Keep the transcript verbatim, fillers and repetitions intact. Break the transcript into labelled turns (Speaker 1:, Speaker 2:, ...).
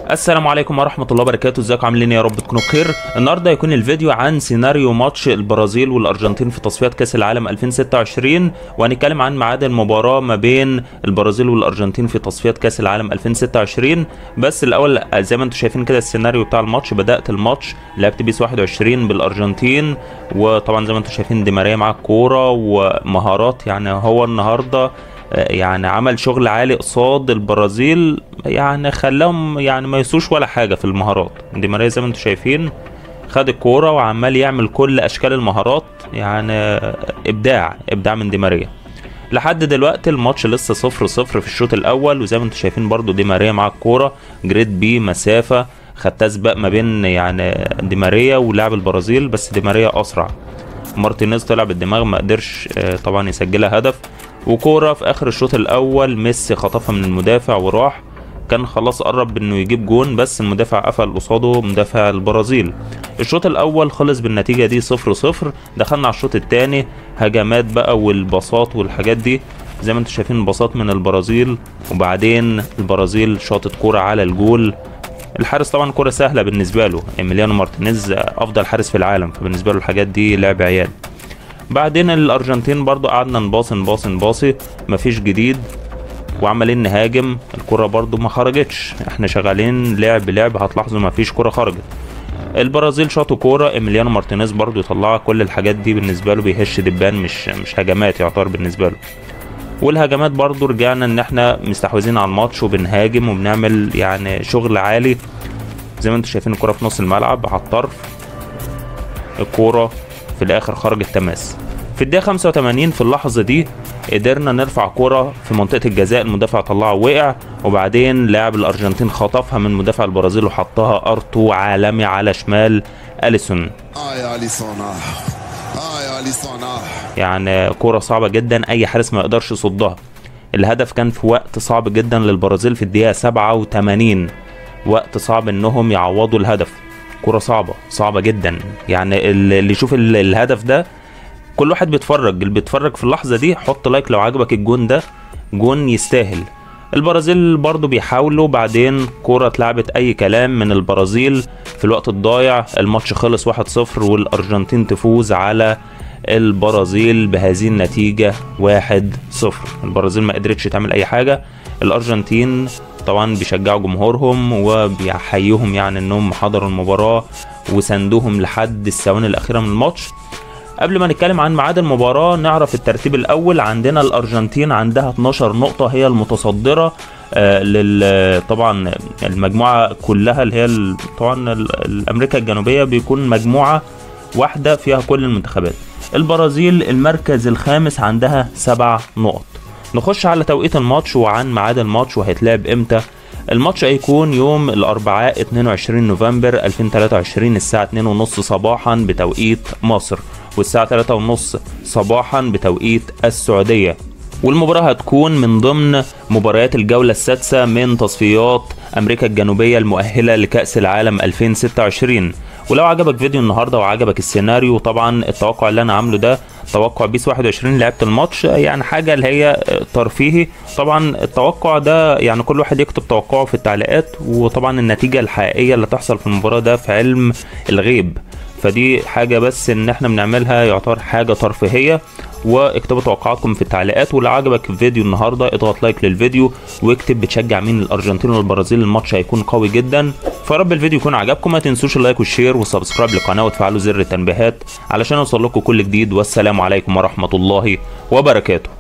Speaker 1: السلام عليكم ورحمة الله وبركاته. ازيكم عاملين يا رب تكونوا بخير. النهارده هيكون الفيديو عن سيناريو ماتش البرازيل والارجنتين في تصفيات كاس العالم ألفين وستة وعشرين، وهنتكلم عن ميعاد المباراة ما بين البرازيل والارجنتين في تصفيات كاس العالم ألفين وستة وعشرين. بس الاول زي ما انتم شايفين كده السيناريو بتاع الماتش. بدأت الماتش لعبت بيس واحد وعشرين بالارجنتين، وطبعا زي ما انتم شايفين دي ماريا مع الكورة ومهارات. يعني هو النهارده يعني عمل شغل عالي قصاد البرازيل، يعني خلاهم يعني ما يسوش ولا حاجه في المهارات. دي ماريا زي ما انتم شايفين خد الكوره وعمال يعمل كل اشكال المهارات، يعني ابداع ابداع من دي ماريا. لحد دلوقتي الماتش لسه صفر صفر في الشوط الاول، وزي ما انتم شايفين برضو دي ماريا مع الكوره جريد بي مسافه، خدتها سباق ما بين يعني دي ماريا ولاعب البرازيل، بس دي ماريا اسرع. مارتينيز طلع بالدماغ ما قدرش طبعا يسجلها هدف. وكوره في اخر الشوط الاول ميسي خطفها من المدافع وراح، كان خلاص قرب انه يجيب جون، بس المدافع قفل قصاده مدافع البرازيل. الشوط الاول خلص بالنتيجه دي صفر صفر. دخلنا على الشوط الثاني، هجمات بقى والباصات والحاجات دي زي ما انتم شايفين، باصات من البرازيل، وبعدين البرازيل شاطت كوره على الجول. الحارس طبعا كوره سهله بالنسبه له، إيميليانو مارتينيز افضل حارس في العالم، فبالنسبه له الحاجات دي لعب عيال. بعدين الارجنتين برضو قعدنا نباصي نباصي نباصي مفيش جديد، وعمالين نهاجم. الكرة برضو ما خرجتش، احنا شغالين لعب لعب، هتلاحظوا مفيش كرة خرجت. البرازيل شاطوا كورة، ايميليانو مارتينيز برضو يطلعها. كل الحاجات دي بالنسبة له بيهش دبان، مش مش هجمات يعتبر بالنسبة له. والهجمات برضو رجعنا ان احنا مستحوذين على الماتش وبنهاجم وبنعمل يعني شغل عالي. زي ما انتم شايفين الكرة في نص الملعب على الطرف، الكورة في الاخر خرجت تماس. في الدقيقة خمسة وتمانين في اللحظة دي قدرنا نرفع كرة في منطقة الجزاء، المدافع طلعه وقع، وبعدين لاعب الارجنتين خطفها من مدافع البرازيل وحطها ارتو عالمي على شمال اليسون. يعني كرة صعبة جدا، اي حارس ما يقدرش يصدها. الهدف كان في وقت صعب جدا للبرازيل في الدقيقة سبعة وتمانين، وقت صعب انهم يعوضوا الهدف. كرة صعبة صعبة جدا، يعني اللي يشوف الهدف ده، كل واحد بيتفرج اللي بيتفرج في اللحظة دي حط لايك لو عجبك الجون ده، جون يستاهل. البرازيل برضو بيحاولوا، بعدين كرة اتلعبت اي كلام من البرازيل في الوقت الضايع. الماتش خلص واحد صفر، والارجنتين تفوز على البرازيل بهذه النتيجة واحد صفر. البرازيل ما قدرتش تعمل اي حاجة. الارجنتين طبعا بيشجعوا جمهورهم وبيحييهم، يعني انهم حضروا المباراة وساندوهم لحد الثواني الاخيرة من الماتش. قبل ما نتكلم عن ميعاد المباراة نعرف الترتيب الأول. عندنا الأرجنتين عندها اتناشر نقطة، هي المتصدرة آه لل طبعا المجموعة كلها، اللي هي طبعا الأمريكا الجنوبية بيكون مجموعة واحدة فيها كل المنتخبات. البرازيل المركز الخامس عندها سبع نقط. نخش على توقيت الماتش وعن ميعاد الماتش وهيتلعب امتى. الماتش هيكون يوم الأربعاء اتنين وعشرين نوفمبر ألفين وتلاتة وعشرين الساعة اتنين وثلاثين صباحا بتوقيت مصر، والساعة تلاتة وثلاثين صباحا بتوقيت السعودية. والمباراة هتكون من ضمن مباريات الجولة السادسة من تصفيات أمريكا الجنوبية المؤهلة لكأس العالم ألفين وستة وعشرين. ولو عجبك فيديو النهاردة وعجبك السيناريو، طبعا التوقع اللي أنا عامله ده توقع بيس واحد وعشرين لعبت الماتش، يعني حاجة اللي هي ترفيهي. طبعا التوقع ده يعني كل واحد يكتب توقعه في التعليقات، وطبعا النتيجة الحقيقية اللي تحصل في المباراة ده في علم الغيب، فدي حاجة بس ان احنا بنعملها يعتبر حاجة ترفيهية. واكتبوا توقعاتكم في التعليقات. ولو عجبك الفيديو النهاردة اضغط لايك للفيديو، واكتب بتشجع مين، الارجنتين والبرازيل. الماتش هيكون قوي جدا، فرب الفيديو يكون عجبكم. ما تنسوش اللايك والشير والسبسكرايب للقناة وتفعلوا زر التنبيهات علشان يوصل لكم كل جديد. والسلام عليكم ورحمة الله وبركاته.